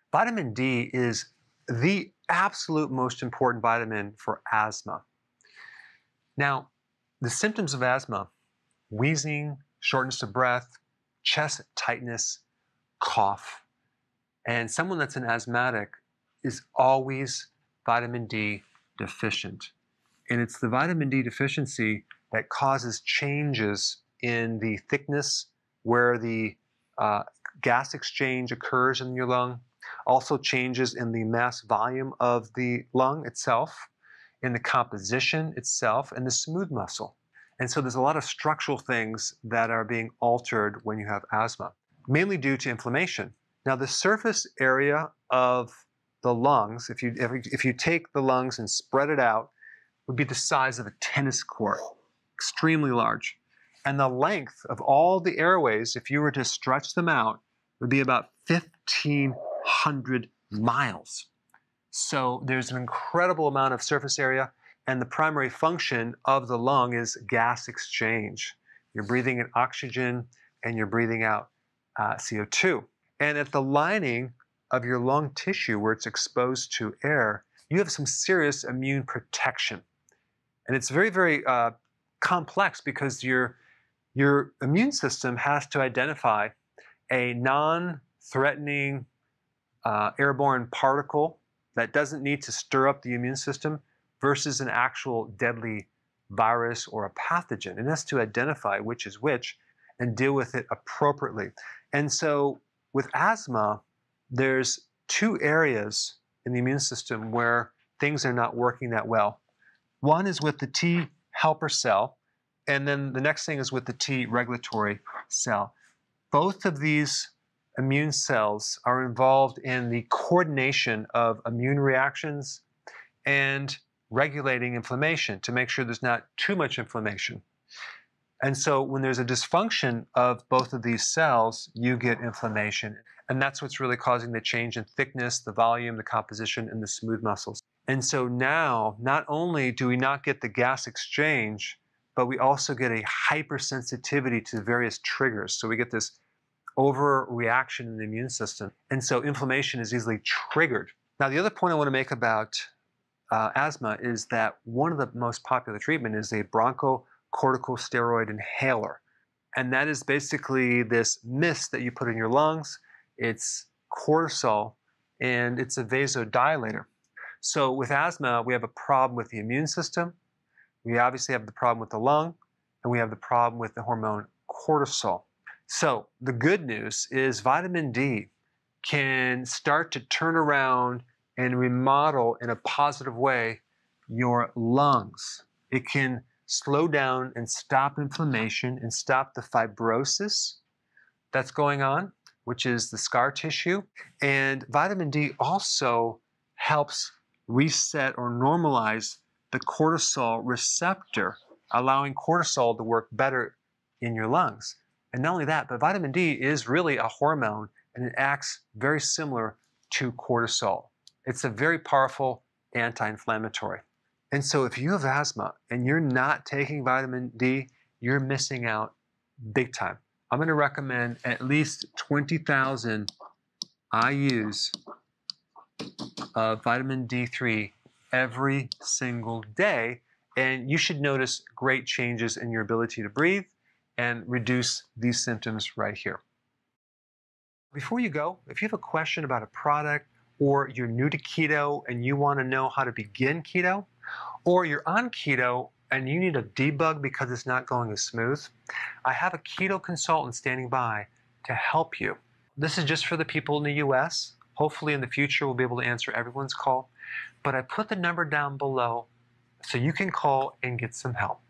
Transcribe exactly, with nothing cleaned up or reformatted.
Vitamin D is the absolute most important vitamin for asthma. Now, the symptoms of asthma: wheezing, shortness of breath, chest tightness, cough. And someone that's an asthmatic is always vitamin D deficient. And it's the vitamin D deficiency that causes changes in the thickness where the uh, gas exchange occurs in your lung, also changes in the mass volume of the lung itself, in the composition itself, and the smooth muscle. And so there's a lot of structural things that are being altered when you have asthma, mainly due to inflammation. Now, the surface area of the lungs, if you, if you take the lungs and spread it out, would be the size of a tennis court, extremely large. And the length of all the airways, if you were to stretch them out, would be about fifteen hundred miles. So there's an incredible amount of surface area, and the primary function of the lung is gas exchange. You're breathing in oxygen and you're breathing out uh, C O two. And at the lining of your lung tissue where it's exposed to air, you have some serious immune protection. And it's very, very uh, complex because your, your immune system has to identify a non-threatening uh, airborne particle that doesn't need to stir up the immune system versus an actual deadly virus or a pathogen. It has to identify which is which and deal with it appropriately. And so with asthma, there's two areas in the immune system where things are not working that well. One is with the T helper cell, and then the next thing is with the T regulatory cell. Both of these immune cells are involved in the coordination of immune reactions and regulating inflammation to make sure there's not too much inflammation. And so when there's a dysfunction of both of these cells, you get inflammation. And that's what's really causing the change in thickness, the volume, the composition, and the smooth muscles. And so now, not only do we not get the gas exchange, but we also get a hypersensitivity to various triggers. So we get this overreaction in the immune system. And so inflammation is easily triggered. Now, the other point I want to make about uh, asthma is that one of the most popular treatment is a bronchocorticosteroid inhaler. And that is basically this mist that you put in your lungs. It's cortisol, and it's a vasodilator. So with asthma, we have a problem with the immune system. We obviously have the problem with the lung, and we have the problem with the hormone cortisol. So the good news is vitamin D can start to turn around and remodel in a positive way your lungs. It can slow down and stop inflammation and stop the fibrosis that's going on, which is the scar tissue. And vitamin D also helps reset or normalize the cortisol receptor, allowing cortisol to work better in your lungs. And not only that, but vitamin D is really a hormone, and it acts very similar to cortisol. It's a very powerful anti-inflammatory. And so if you have asthma and you're not taking vitamin D, you're missing out big time. I'm going to recommend at least twenty thousand I U's of vitamin D three every single day, and you should notice great changes in your ability to breathe and reduce these symptoms right here. Before you go, if you have a question about a product, or you're new to keto and you want to know how to begin keto, or you're on keto and you need a debug because it's not going as smooth, I have a keto consultant standing by to help you. This is just for the people in the U S. Hopefully in the future we'll be able to answer everyone's call, but I put the number down below so you can call and get some help.